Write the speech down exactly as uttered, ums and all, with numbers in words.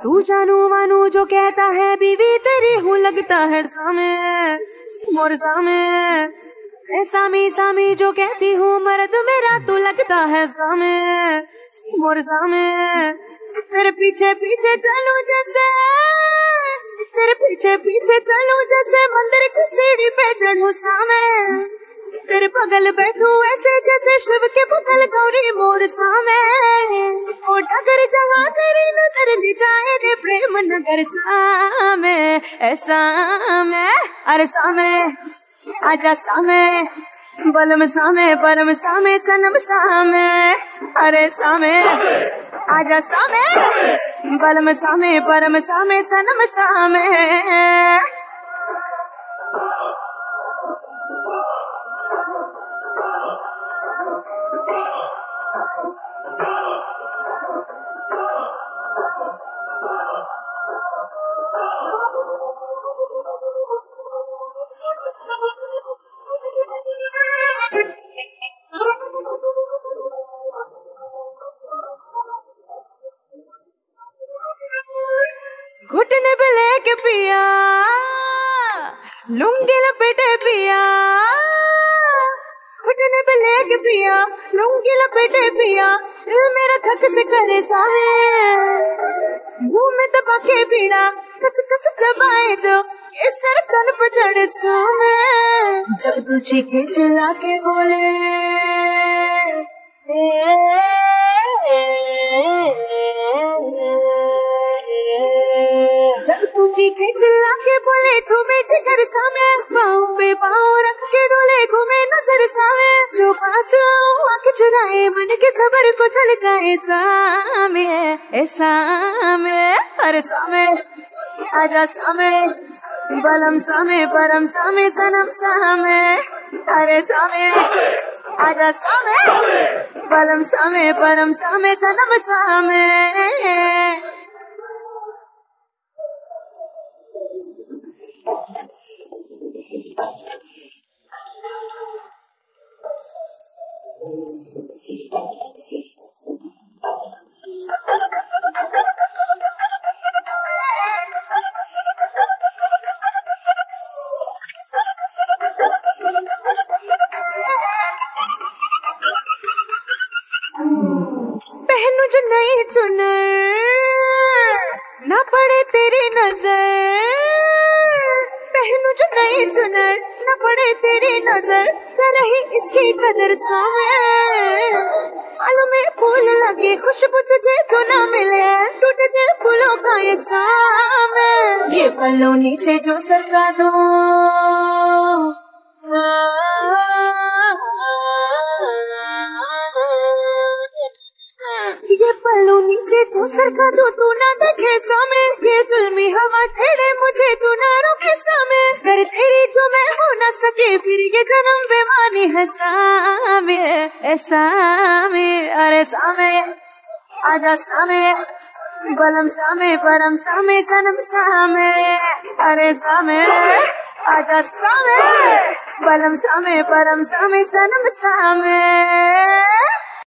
तू जानू मानू जो कहता है बीवी तेरी हूँ लगता है सामे मोर सामे। ए सामी सामी जो कहती हूँ मर्द मेरा तू लगता है सामे मोर सामे। तेरे पीछे पीछे चलूं जैसे तेरे पीछे पीछे चलूं जैसे मंदिर की सीढ़ी पे चढ़ूं सामे। तेरे बगल बैठूं ऐसे जैसे शिव के बगल गौरी मोर सामे। ओ डगर जहाँ तेरी नजर ले जाए रे प्रेम नगर सामे। ऐसा मैं अरे सामे आजा सामे बलम सामे परम सामे सनम सामे। अरे सामे आजा सामे बलम सामे परम सामे सनम सामे। घुटने पे लेके पिया लुंगी लपेटे पिया। घुटने पे लेके पिया लुंगी लपेटे पिया। दिल मेरा धक से करे सावे मुंह में दबा के पीड़ा कस कस चबाए जो ये सर तन पर चढ़े सावे। जब तू चीखे चिल्ला के बोले जब तू चीखे चिल्ला के बोले तू बेटे घर सामे। पाँव पे पाँव रख के डोले घूमे नजर सामे। जो पास आओ आँख चुराए मन के सबर को झलकाए सामे। ए सामे अरे सामे आजा सामे बलम सामे परम सामे सनम सामे। अरे सामे आजा सामे बलम सामे परम सामे सनम सामे। पहनू जो नई चुनर ना पड़े तेरी नजर। पहनू जो नई चुनर न पड़े तेरी नजर कर ही इसकी कदर सामे। मालूम में फूल लगे खुशबू तुझे तो ना मिले टूटे दिल फूलों का ये सामे। ये पल्लू नीचे जो सरका दो ये पल्लू नीचे जो सरका दो तू ना देखे सामे। ये जुल्मी हवा छेड़े मुझे तू ना रोके सामे। कर तेरी जो मैं हो ना सके फिर ये जन्म बेमानी है सामे। ए सामे अरे सामे आजा सामे बलम सामे परम सामे सनम सामे। अरे सामे आजा सामे बलम सामे परम सामे सनम सामे।